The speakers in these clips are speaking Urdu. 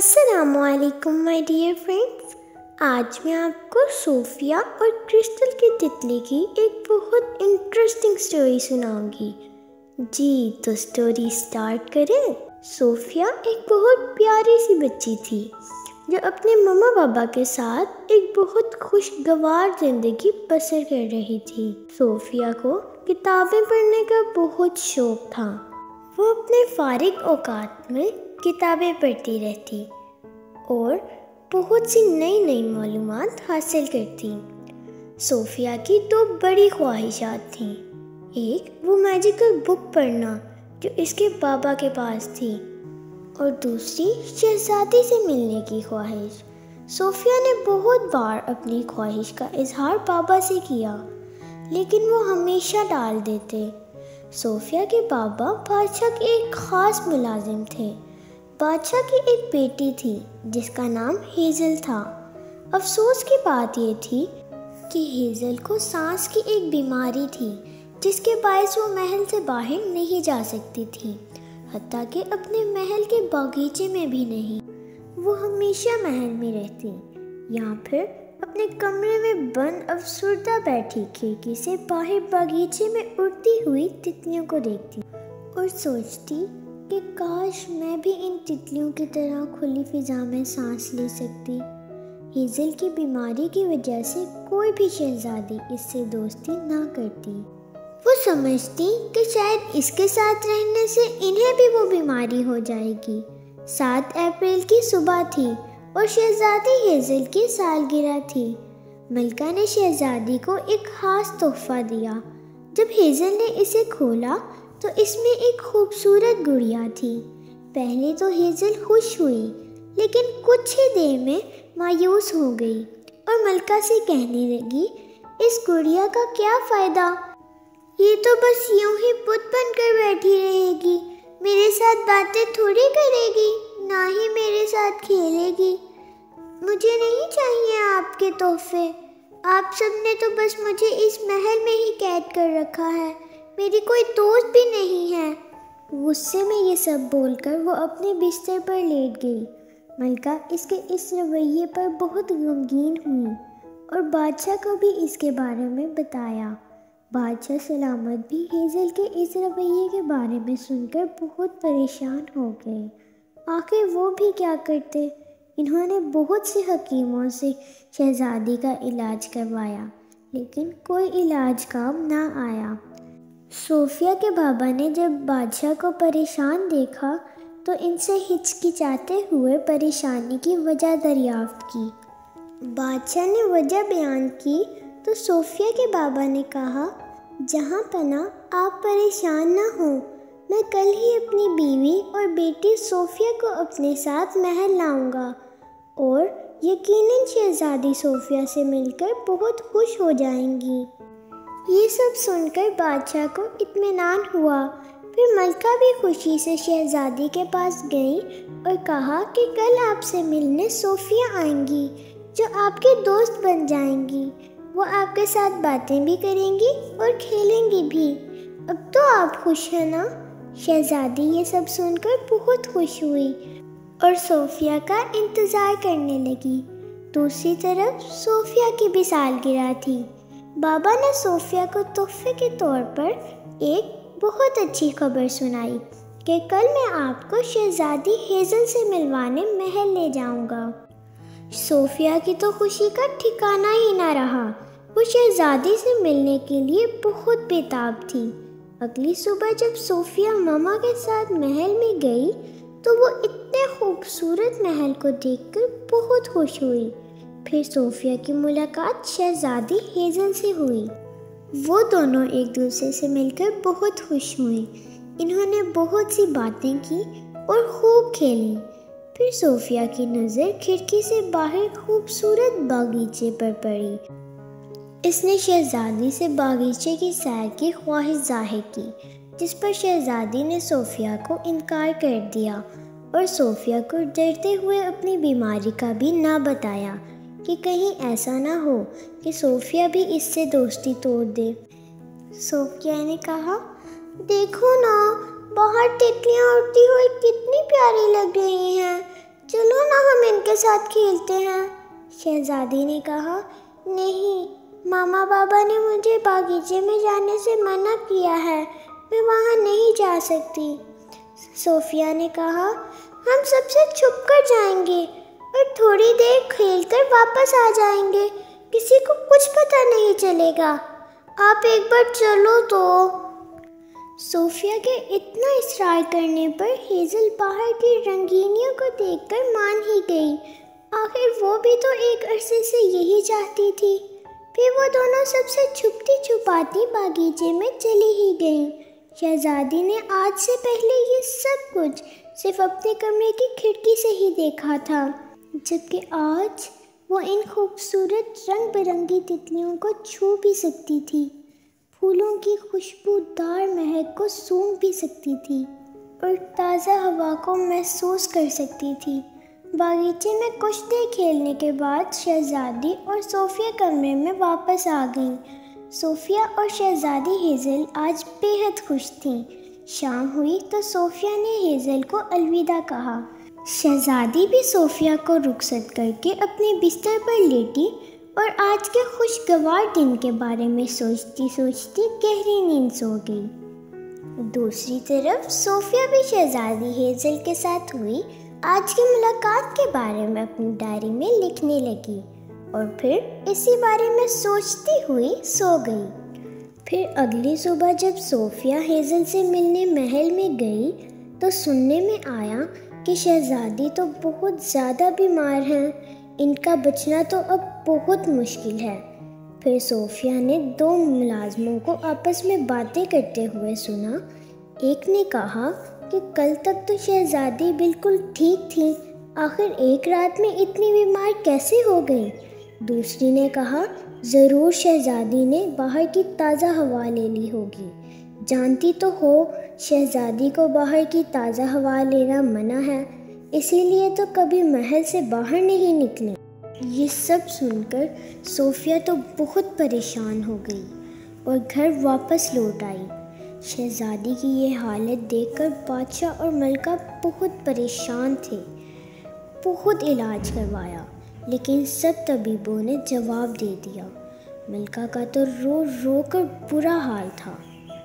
السلام علیکم مائی ڈیئر فرینڈس، آج میں آپ کو صوفیہ اور کرسٹل کی تتلی کی ایک بہت انٹرسٹنگ سٹوری سناؤں گی۔ جی تو سٹوری سٹارٹ کریں۔ صوفیہ ایک بہت پیاری سی بچی تھی جو اپنے مما بابا کے ساتھ ایک بہت خوشگوار زندگی بسر کر رہی تھی۔ صوفیہ کو کتابیں پڑھنے کا بہت شوق تھا۔ وہ اپنے فارغ اوقات میں کتابیں پڑھتی رہتی اور بہت سی نئی معلومات حاصل کرتی۔ صوفیہ کی دو بڑی خواہشات تھیں، ایک وہ میجیکل بک پڑھنا جو اس کے بابا کے پاس تھی، اور دوسری شہزادی سے ملنے کی خواہش۔ صوفیہ نے بہت بار اپنی خواہش کا اظہار بابا سے کیا، لیکن وہ ہمیشہ ٹال دیتے۔ صوفیہ کے بابا بادشاہ کے ایک خاص ملازم تھے۔ بادشاہ کی ایک بیٹی تھی جس کا نام ہیزل تھا۔ افسوس کی بات یہ تھی کہ ہیزل کو سانس کی ایک بیماری تھی جس کے باعث وہ محل سے باہر نہیں جا سکتی تھی، حتیٰ کہ اپنے محل کے باغیچے میں بھی نہیں۔ وہ ہمیشہ محل میں رہتی یا پھر اپنے کمرے میں بند افسردہ بیٹھی کھڑکی سے باہر باغیچے میں اڑتی ہوئی تتلیوں کو دیکھتی اور سوچتی کہ کاش میں بھی ان تتلیوں کی طرح کھلی فضا میں سانس لے سکتی۔ ہیزل کی بیماری کی وجہ سے کوئی بھی شہزادی اس سے دوستی نہ کرتی۔ وہ سمجھتی کہ شاید اس کے ساتھ رہنے سے انہیں بھی وہ بیماری ہو جائے گی۔ 7 اپریل کی صبح تھی اور شہزادی ہیزل کی سالگرہ تھی۔ ملکہ نے شہزادی کو ایک خاص تحفہ دیا۔ جب ہیزل نے اسے کھولا تو اس میں ایک خوبصورت گڑیا تھی۔ پہلے تو ہیزل خوش ہوئی، لیکن کچھ ہی دیر میں مایوس ہو گئی اور ملکہ سے کہنے لگی، اس گڑیا کا کیا فائدہ؟ یہ تو بس یوں ہی بت بن کر بیٹھی رہے گی، میرے ساتھ باتیں تھوڑی کرے گی، نہ ہی میرے ساتھ کھیلے گی۔ مجھے نہیں چاہیے آپ کے تحفے، آپ سب نے تو بس مجھے اس محل میں ہی قید کر رکھا ہے، میری کوئی دوست بھی نہیں ہے۔ غصے میں یہ سب بول کر وہ اپنے بستر پر لیٹ گئی۔ ملکہ اس کے اس رویے پر بہت غمگین ہوئی اور بادشاہ کو بھی اس کے بارے میں بتایا۔ بادشاہ سلامت بھی ہیزل کے اس رویے کے بارے میں سن کر بہت پریشان ہو گئے۔ آخر وہ بھی کیا کرتے؟ انہوں نے بہت سے حکیموں سے شہزادی کا علاج کروایا، لیکن کوئی علاج کام نہ آیا۔ صوفیہ کے بابا نے جب بادشاہ کو پریشان دیکھا تو ان سے ہچکچاتے ہوئے پریشانی کی وجہ دریافت کی۔ بادشاہ نے وجہ بیان کی تو صوفیہ کے بابا نے کہا، جہاں پناہ آپ پریشان نہ ہوں، میں کل ہی اپنی بیوی اور بیٹی صوفیہ کو اپنے ساتھ محل لاؤں گا اور یقیناً شہزادی صوفیہ سے مل کر بہت خوش ہو جائیں گی۔ یہ سب سن کر بادشاہ کو اطمینان ہوا۔ پھر ملکہ بھی خوشی سے شہزادی کے پاس گئی اور کہا کہ کل آپ سے ملنے صوفیہ آئیں گی جو آپ کے دوست بن جائیں گی۔ وہ آپ کے ساتھ باتیں بھی کریں گی اور کھیلیں گی بھی۔ اب تو آپ خوش ہیں نا؟ شہزادی یہ سب سن کر بہت خوش ہوئی اور صوفیہ کا انتظار کرنے لگی۔ دوسری طرف صوفیہ کی بھی سالگرہ تھی۔ بابا نے صوفیہ کو تحفے کے طور پر ایک بہت اچھی خبر سنائی کہ کل میں آپ کو شہزادی ہیزل سے ملوانے محل لے جاؤں گا۔ صوفیہ کی تو خوشی کا ٹھکانہ ہی نہ رہا۔ وہ شہزادی سے ملنے کے لیے بہت بےتاب تھی۔ اگلی صبح جب صوفیہ ماما کے ساتھ محل میں گئی تو وہ اتنے خوبصورت محل کو دیکھ کر بہت خوش ہوئی۔ پھر صوفیہ کی ملاقات شہزادی ہیزل سے ہوئی۔ وہ دونوں ایک دوسرے سے مل کر بہت خوش ہوئیں۔ انہوں نے بہت سی باتیں کی اور خوب کھیلی۔ پھر صوفیہ کی نظر کھڑکی سے باہر خوبصورت باغیچے پر پڑی۔ اس نے شہزادی سے باغیچے کی سیر کی خواہش ظاہر کی، جس پر شہزادی نے صوفیہ کو انکار کر دیا اور صوفیہ کو ڈرتے ہوئے اپنی بیماری کا بھی نہ بتایا کہ کہیں ایسا نہ ہو کہ صوفیہ بھی اس سے دوستی توڑ دے۔ صوفیہ نے کہا، دیکھو نا، باہر تتلیاں اڑتی ہوئی کتنی پیاری لگ رہی ہیں، چلو نا ساتھ کھیلتے ہیں۔ شہزادی نے کہا، نہیں، ماما بابا نے مجھے باغیچے میں جانے سے منع کیا ہے، میں وہاں نہیں جا سکتی۔ صوفیہ نے کہا، ہم سب سے چھپ کر جائیں گے اور تھوڑی دیر کھیل کر واپس آ جائیں گے، کسی کو کچھ پتہ نہیں چلے گا، آپ ایک بار چلو تو۔ صوفیہ کے اتنا اصرار کرنے پر ہیزل باہر کی رنگینیوں کو دیکھ کر مان ہی گئی، آخر وہ بھی تو ایک عرصے سے یہی چاہتی تھی۔ پھر وہ دونوں سب سے چھپتی چھپاتی باغیچے میں چلی ہی گئیں۔ شہزادی نے آج سے پہلے یہ سب کچھ صرف اپنے کمرے کی کھڑکی سے ہی دیکھا تھا، جبکہ آج وہ ان خوبصورت رنگ برنگی تتلیوں کو چھو بھی سکتی تھی، پھولوں کی خوشبودار مہک کو سونگھ بھی سکتی تھی اور تازہ ہوا کو محسوس کر سکتی تھی۔ باغیچے میں کچھ دیر کھیلنے کے بعد شہزادی اور صوفیہ کمرے میں واپس آ گئیں۔ صوفیہ اور شہزادی ہیزل آج بے حد خوش تھیں۔ شام ہوئی تو صوفیہ نے ہیزل کو الوداع کہا۔ شہزادی بھی صوفیہ کو رخصت کر کے اپنے بستر پر لیٹی اور آج کے خوشگوار دن کے بارے میں سوچتی سوچتی گہری نیند سو گئی۔ دوسری طرف صوفیہ بھی شہزادی ہیزل کے ساتھ ہوئی آج کی ملاقات کے بارے میں اپنی ڈائری میں لکھنے لگی اور پھر اسی بارے میں سوچتی ہوئی سو گئی۔ پھر اگلی صبح جب صوفیہ ہیزل سے ملنے محل میں گئی تو سننے میں آیا کہ شہزادی تو بہت زیادہ بیمار ہیں، ان کا بچنا تو اب بہت مشکل ہے۔ پھر صوفیہ نے دو ملازموں کو آپس میں باتیں کرتے ہوئے سنا۔ ایک نے کہا کہ کل تک تو شہزادی بالکل ٹھیک تھی، آخر ایک رات میں اتنی بیمار کیسے ہو گئی؟ دوسری نے کہا، ضرور شہزادی نے باہر کی تازہ ہوا لے لی ہوگی، جانتی تو ہو شہزادی کو باہر کی تازہ ہوا لینا منع ہے، اسی لیے تو کبھی محل سے باہر نہیں نکلے۔ یہ سب سن کر صوفیہ تو بہت پریشان ہو گئی اور گھر واپس لوٹ آئی۔ شہزادی کی یہ حالت دیکھ کر بادشاہ اور ملکہ بہت پریشان تھے، بہت علاج کروایا لیکن سب طبیبوں نے جواب دے دیا۔ ملکہ کا تو رو رو کر برا حال تھا۔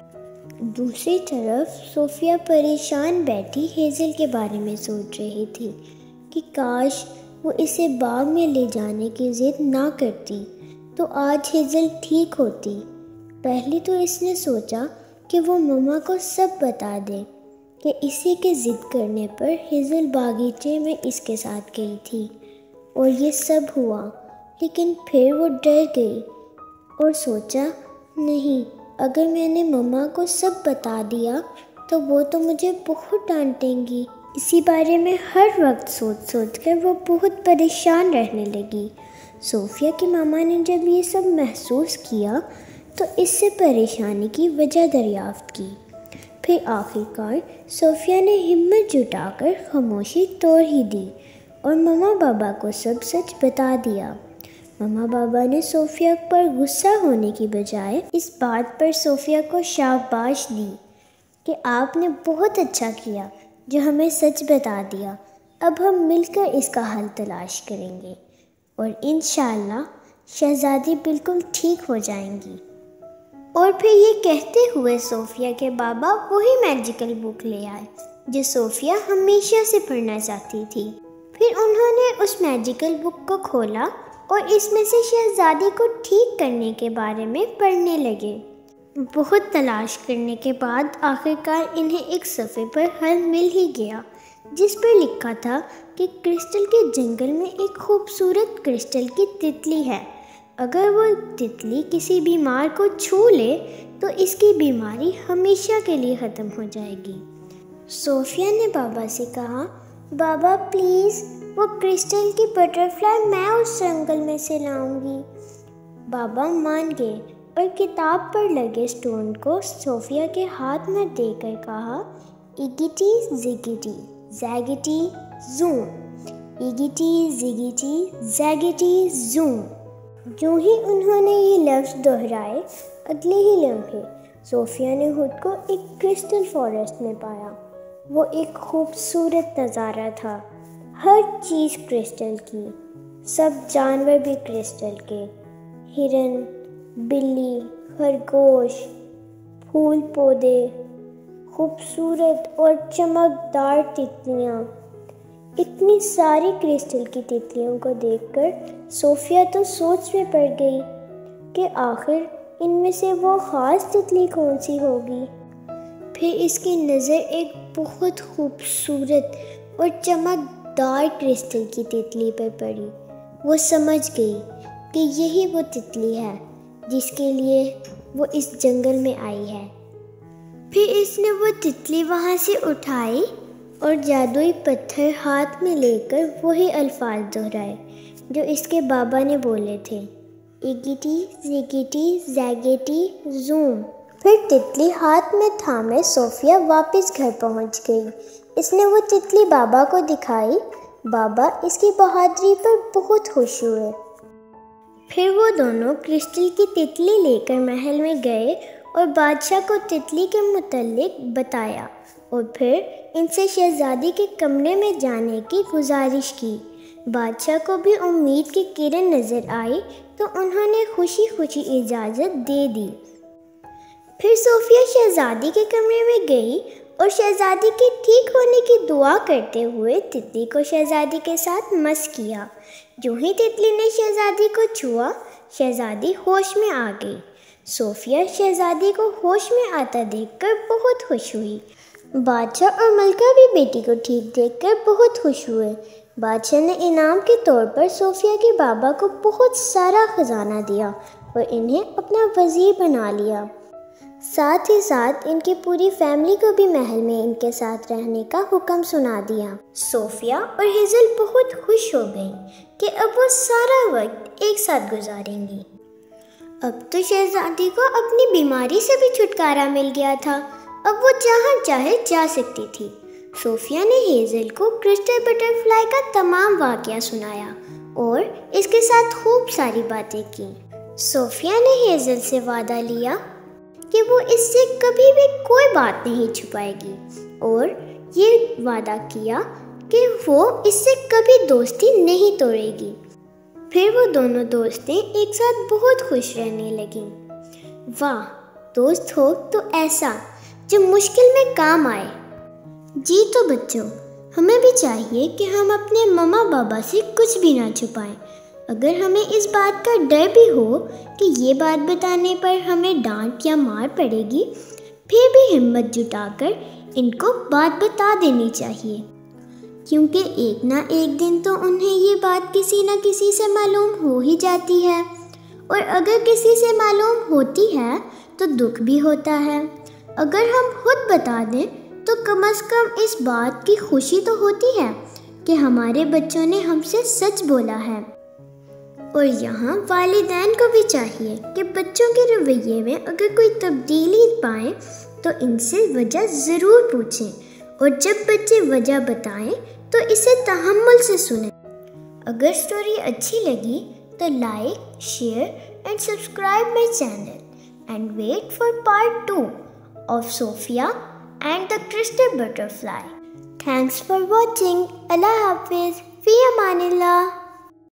دوسری طرف صوفیہ پریشان بیٹھی ہیزل کے بارے میں سوچ رہی تھی کہ کاش وہ اسے باغ میں لے جانے کی ضد نہ کرتی تو آج ہیزل ٹھیک ہوتی۔ پہلے تو اس نے سوچا کہ وہ مما کو سب بتا دے کہ اسی کے ضد کرنے پر ہیزل باغیچے میں اس کے ساتھ گئی تھی اور یہ سب ہوا، لیکن پھر وہ ڈر گئی اور سوچا، نہیں، اگر میں نے مما کو سب بتا دیا تو وہ تو مجھے بہت ڈانٹیں گی۔ اسی بارے میں ہر وقت سوچ سوچ کر وہ بہت پریشان رہنے لگی۔ صوفیہ کی ماما نے جب یہ سب محسوس کیا تو اس سے پریشانی کی وجہ دریافت کی۔ پھر آخرکار صوفیہ نے ہمت جٹا کر خاموشی توڑ ہی دی اور مما بابا کو سب سچ بتا دیا۔ مما بابا نے صوفیہ پر غصہ ہونے کی بجائے اس بات پر صوفیہ کو شاباش دی کہ آپ نے بہت اچھا کیا جو ہمیں سچ بتا دیا، اب ہم مل کر اس کا حل تلاش کریں گے اور انشاءاللہ شہزادی بالکل ٹھیک ہو جائیں گی۔ اور پھر یہ کہتے ہوئے صوفیہ کے بابا وہی میجیکل بک لے آئے جو صوفیہ ہمیشہ سے پڑھنا چاہتی تھی۔ پھر انہوں نے اس میجیکل بک کو کھولا اور اس میں سے شہزادی کو ٹھیک کرنے کے بارے میں پڑھنے لگے۔ بہت تلاش کرنے کے بعد آخرکار انہیں ایک صفحے پر حل مل ہی گیا جس پر لکھا تھا کہ کرسٹل کے جنگل میں ایک خوبصورت کرسٹل کی تتلی ہے، اگر وہ تتلی کسی بیمار کو چھو لے تو اس کی بیماری ہمیشہ کے لیے ختم ہو جائے گی۔ صوفیہ نے بابا سے کہا، بابا پلیز وہ کرسٹل کی بٹرفلائی میں اس جنگل میں سے لاؤں گی۔ بابا مان گئے اور کتاب پر لگے سٹون کو صوفیہ کے ہاتھ میں دے کر کہا، ایگیٹی زیگیٹی زیگیٹی زوم، ایگیٹی زیگیٹی زیگیٹی زوم۔ جو ہی انہوں نے یہ لفظ دہرائے اگلے ہی لمحے صوفیہ نے خود کو ایک کرسٹل فارسٹ میں پایا۔ وہ ایک خوبصورت نظارہ تھا، ہر چیز کرسٹل کی، سب جانور بھی کرسٹل کے، ہرن، بلی، خرگوش، پھول پودے، خوبصورت اور چمکدار تتلیاں۔ اتنی ساری کرسٹل کی تتلیوں کو دیکھ کر صوفیہ تو سوچ میں پڑ گئی کہ آخر ان میں سے وہ خاص تتلی کون سی ہوگی۔ پھر اس کی نظر ایک بہت خوبصورت اور چمکدار کرسٹل کی تتلی پر پڑی۔ وہ سمجھ گئی کہ یہی وہ تتلی ہے جس کے لیے وہ اس جنگل میں آئی ہے۔ پھر اس نے وہ تتلی وہاں سے اٹھائی اور جادوئی پتھر ہاتھ میں لے کر وہی الفاظ دہرائے جو اس کے بابا نے بولے تھے، ایگیٹی زیگیٹی زیگیٹی زوم۔ پھر تتلی ہاتھ میں تھامے صوفیہ واپس گھر پہنچ گئی۔ اس نے وہ تتلی بابا کو دکھائی۔ بابا اس کی بہادری پر بہت خوش ہوئے۔ پھر وہ دونوں کرسٹل کی تتلی لے کر محل میں گئے اور بادشاہ کو تتلی کے متعلق بتایا اور پھر ان سے شہزادی کے کمرے میں جانے کی گزارش کی۔ بادشاہ کو بھی امید کی کرن نظر آئی تو انہوں نے خوشی خوشی اجازت دے دی۔ پھر صوفیہ شہزادی کے کمرے میں گئی اور شہزادی کے ٹھیک ہونے کی دعا کرتے ہوئے تتلی کو شہزادی کے ساتھ مس کیا۔ جو ہی تتلی نے شہزادی کو چھوا، شہزادی ہوش میں آ گئی۔ صوفیہ شہزادی کو ہوش میں آتا دیکھ کر بہت خوش ہوئی۔ بادشاہ اور ملکہ بھی بیٹی کو ٹھیک دیکھ کر بہت خوش ہوئے۔ بادشاہ نے انعام کے طور پر صوفیہ کے بابا کو بہت سارا خزانہ دیا اور انہیں اپنا وزیر بنا لیا۔ ساتھ ہی ساتھ ان کی پوری فیملی کو بھی محل میں ان کے ساتھ رہنے کا حکم سنا دیا۔ صوفیہ اور ہیزل بہت خوش ہو گئیں کہ اب وہ سارا وقت ایک ساتھ گزاریں گی۔ اب تو شہزادی کو اپنی بیماری سے بھی چھٹکارا مل گیا تھا۔ اب وہ جہاں چاہے جا سکتی تھی۔ صوفیہ نے ہیزل کو کرسٹل بٹر فلائی کا تمام واقعہ سنایا اور اس کے ساتھ خوب ساری باتیں کی۔ صوفیہ نے ہیزل سے وعدہ لیا کہ وہ اس سے کبھی بھی کوئی بات نہیں چھپائے گی اور یہ وعدہ کیا کہ وہ اس سے کبھی دوستی نہیں توڑے گی۔ پھر وہ دونوں دوستیں ایک ساتھ بہت خوش رہنے لگیں۔ واہ، دوست ہو تو ایسا جو مشکل میں کام آئے۔ جی تو بچوں، ہمیں بھی چاہیے کہ ہم اپنے ماما بابا سے کچھ بھی نہ چھپائیں۔ اگر ہمیں اس بات کا ڈر بھی ہو کہ یہ بات بتانے پر ہمیں ڈانٹ یا مار پڑے گی، پھر بھی ہمت جٹا کر ان کو بات بتا دینی چاہیے، کیونکہ ایک نہ ایک دن تو انہیں یہ بات کسی نہ کسی سے معلوم ہو ہی جاتی ہے، اور اگر کسی سے معلوم ہوتی ہے تو دکھ بھی ہوتا ہے۔ اگر ہم خود بتا دیں تو کم از کم اس بات کی خوشی تو ہوتی ہے کہ ہمارے بچوں نے ہم سے سچ بولا ہے۔ اور یہاں والدین کو بھی چاہیے کہ بچوں کے رویے میں اگر کوئی تبدیلی پائیں تو ان سے وجہ ضرور پوچھیں، اور جب بچے وجہ بتائیں تو اسے تحمل سے سنیں۔ اگر سٹوری اچھی لگی تو like, share and subscribe my channel and wait for part 2 of Sophia and the Crystal Butterfly. Thanks for watching. Allah Hafiz. Fi Amanillah.